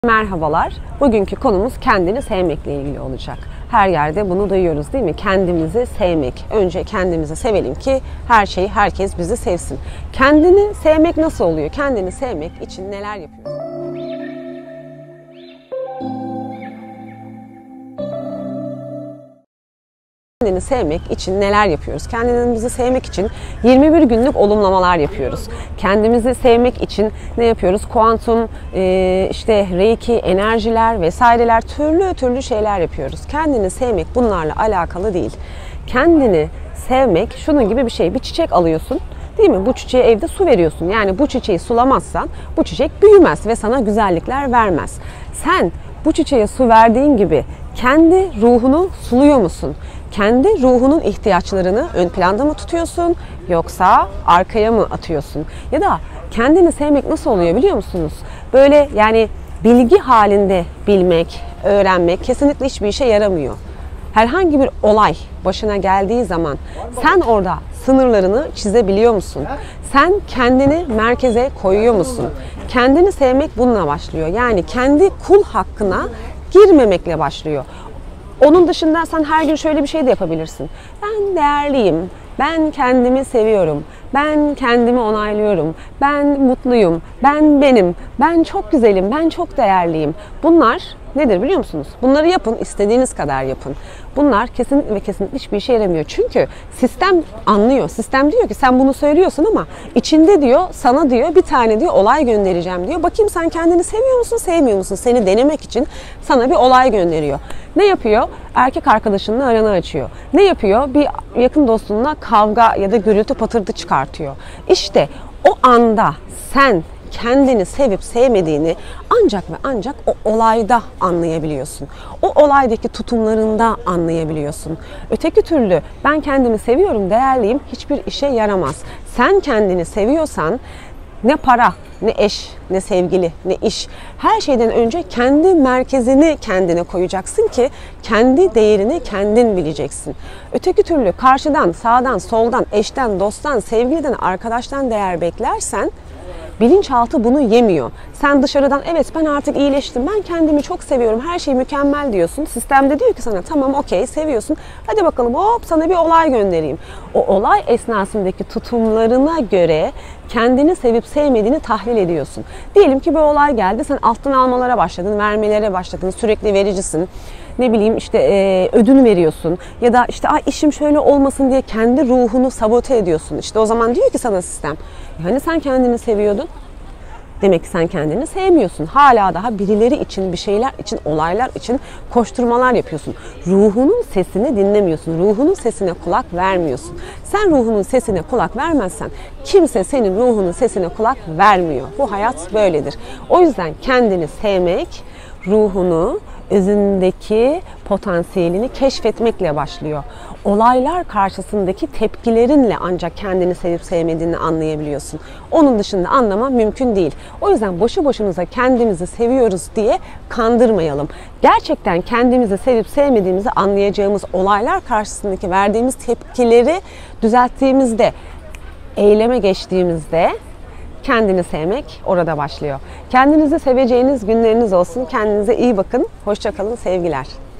Merhabalar. Bugünkü konumuz kendini sevmekle ilgili olacak. Her yerde bunu duyuyoruz değil mi? Kendimizi sevmek. Önce kendimizi sevelim ki herkes bizi sevsin. Kendini sevmek nasıl oluyor? Kendini sevmek için neler yapıyoruz? Kendini sevmek için neler yapıyoruz? Kendimizi sevmek için 21 günlük olumlamalar yapıyoruz. Kendimizi sevmek için ne yapıyoruz? Kuantum, reiki, enerjiler vesaireler, türlü şeyler yapıyoruz. Kendini sevmek bunlarla alakalı değil. Kendini sevmek şunun gibi bir şey. Bir çiçek alıyorsun. Değil mi? Bu çiçeğe evde su veriyorsun. Yani bu çiçeği sulamazsan bu çiçek büyümez ve sana güzellikler vermez. Sen bu çiçeğe su verdiğin gibi kendi ruhunu suluyor musun? Kendi ruhunun ihtiyaçlarını ön planda mı tutuyorsun yoksa arkaya mı atıyorsun? Ya da kendini sevmek nasıl oluyor biliyor musunuz? Böyle yani bilgi halinde bilmek, öğrenmek kesinlikle hiçbir işe yaramıyor. Herhangi bir olay başına geldiği zaman sen orada sınırlarını çizebiliyor musun? Sen kendini merkeze koyuyor musun? Kendini sevmek bununla başlıyor. Yani kendi kul hakkına girmemekle başlıyor. Onun dışında sen her gün şöyle bir şey de yapabilirsin. Ben değerliyim, ben kendimi seviyorum, ben kendimi onaylıyorum, ben mutluyum, ben benim, ben çok güzelim, ben çok değerliyim. Bunlar nedir biliyor musunuz? Bunları yapın, istediğiniz kadar yapın. Bunlar kesinlikle hiçbir işe yaramıyor. Çünkü sistem anlıyor. Sistem diyor ki sen bunu söylüyorsun ama içinde diyor, sana diyor bir tane diyor olay göndereceğim diyor. Bakayım sen kendini seviyor musun, sevmiyor musun? Seni denemek için sana bir olay gönderiyor. Ne yapıyor? Erkek arkadaşınla aranı açıyor. Ne yapıyor? Bir yakın dostunla kavga ya da gürültü patırtı çıkartıyor. İşte o anda sen kendini sevip sevmediğini ancak ve ancak o olayda anlayabiliyorsun. O olaydaki tutumlarında anlayabiliyorsun. Öteki türlü ben kendimi seviyorum, değerliyim hiçbir işe yaramaz. Sen kendini seviyorsan ne para, ne eş, ne sevgili, ne iş. Her şeyden önce kendi merkezini kendine koyacaksın ki kendi değerini kendin bileceksin. Öteki türlü karşıdan, sağdan, soldan, eşten, dosttan, sevgiliden, arkadaştan değer beklersen bilinçaltı bunu yemiyor. Sen dışarıdan evet ben artık iyileştim, ben kendimi çok seviyorum, her şey mükemmel diyorsun. Sistemde diyor ki sana tamam okey seviyorsun, hadi bakalım hop sana bir olay göndereyim. O olay esnasındaki tutumlarına göre kendini sevip sevmediğini tahlil ediyorsun. Diyelim ki bir olay geldi, sen alttan almalara başladın, vermelere başladın, sürekli vericisin. Ne bileyim ödün veriyorsun ya da işim şöyle olmasın diye kendi ruhunu sabote ediyorsun. İşte o zaman diyor ki sana sistem, hani sen kendini seviyordun? Demek ki sen kendini sevmiyorsun. Hala daha birileri için, bir şeyler için, olaylar için koşturmalar yapıyorsun. Ruhunun sesini dinlemiyorsun. Ruhunun sesine kulak vermiyorsun. Sen ruhunun sesine kulak vermezsen kimse senin ruhunun sesine kulak vermiyor. Bu hayat böyledir. O yüzden kendini sevmek, ruhunu, özündeki potansiyelini keşfetmekle başlıyor. Olaylar karşısındaki tepkilerinle ancak kendini sevip sevmediğini anlayabiliyorsun. Onun dışında anlama mümkün değil. O yüzden boşu boşunuza kendimizi seviyoruz diye kandırmayalım. Gerçekten kendimizi sevip sevmediğimizi anlayacağımız olaylar karşısındaki verdiğimiz tepkileri düzelttiğimizde, eyleme geçtiğimizde kendini sevmek orada başlıyor. Kendinizi seveceğiniz günleriniz olsun. Kendinize iyi bakın. Hoşça kalın. Sevgiler.